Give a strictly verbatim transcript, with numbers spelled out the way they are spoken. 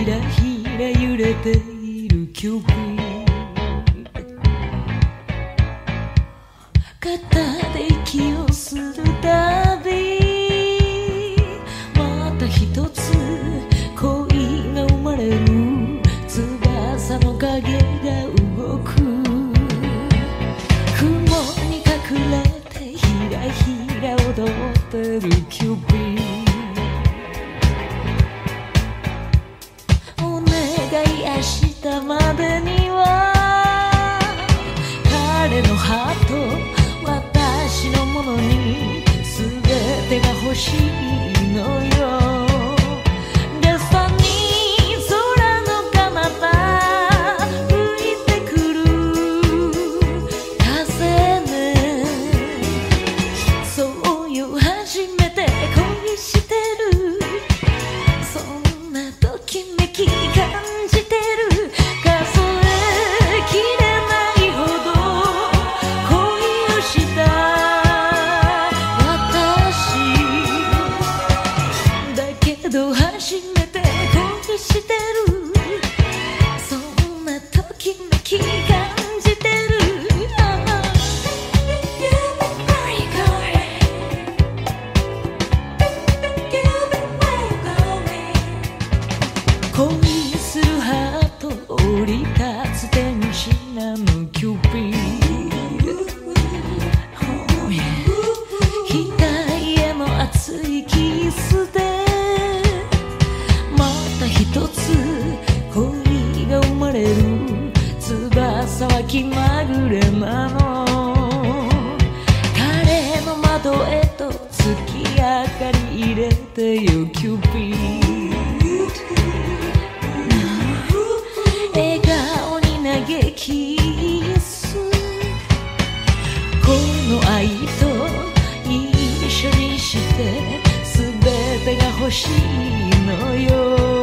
ひらひら揺れているキューピッド、肩で息をするたびまた一つ恋が生まれる、翼の影が動く、雲に隠れてひらひら踊ってるキューピッド、お願い明日までには彼のハート私のものに全てが欲しいのよ。レストに空の彼方吹いてくる風ね、そうよ初めて恋してる、そんなときめき感じてる、数えきれないほど恋をした私だけど初めて恋してる、そんなときめき感じてる、恋するハート降り立つ天使なのキューピッド、額への熱いキスでまた一つ恋が生まれる、翼は気まぐれなの、彼の窓へと月明かり入れてよキューピッド、笑顔に嘆きす、この愛と一緒にして全てが欲しいのよ。